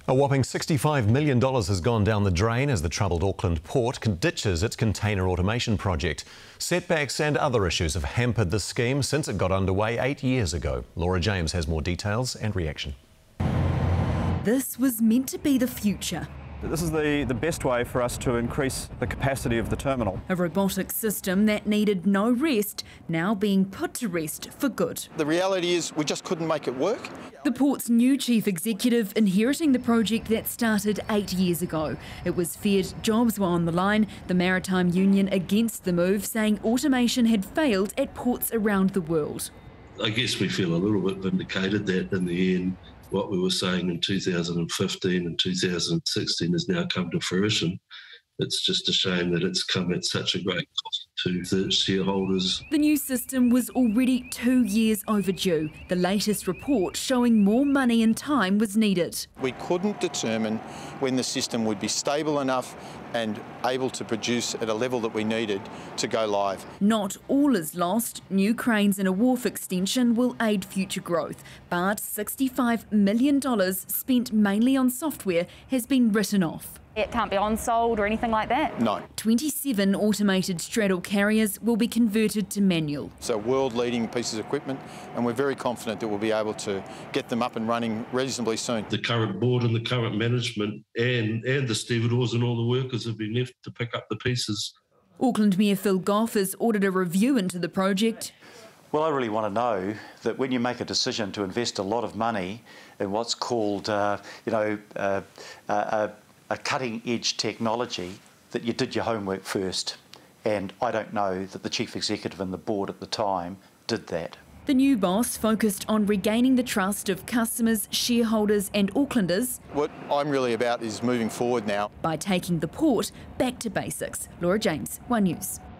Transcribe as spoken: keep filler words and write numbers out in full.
A whopping sixty-five million dollars has gone down the drain as the troubled Auckland Port ditches its container automation project. Setbacks and other issues have hampered the scheme since it got underway eight years ago. Laura James has more details and reaction. This was meant to be the future. This is the, the best way for us to increase the capacity of the terminal. A robotic system that needed no rest, now being put to rest for good. The reality is we just couldn't make it work. The port's new chief executive inheriting the project that started eight years ago. It was feared jobs were on the line, the Maritime Union against the move, saying automation had failed at ports around the world. I guess we feel a little bit vindicated that in the end what we were saying in two thousand fifteen and two thousand sixteen has now come to fruition. It's just a shame that it's come at such a great cost to the shareholders. The new system was already two years overdue. The latest report showing more money and time was needed. We couldn't determine when the system would be stable enough and able to produce at a level that we needed to go live. Not all is lost. New cranes and a wharf extension will aid future growth. But sixty-five million dollars spent mainly on software has been written off. It can't be on-sold or anything like that? No. twenty-seven automated straddle carriers will be converted to manual. So world-leading pieces of equipment, and we're very confident that we'll be able to get them up and running reasonably soon. The current board and the current management and, and the stevedores and all the workers have been left to pick up the pieces. Auckland Mayor Phil Goff has ordered a review into the project. Well, I really want to know that when you make a decision to invest a lot of money in what's called, uh, you know, uh, uh, a cutting-edge technology, that you did your homework first. And I don't know that the chief executive and the board at the time did that. The new boss focused on regaining the trust of customers, shareholders and Aucklanders. What I'm really about is moving forward now. By taking the port back to basics. Laura James, One News.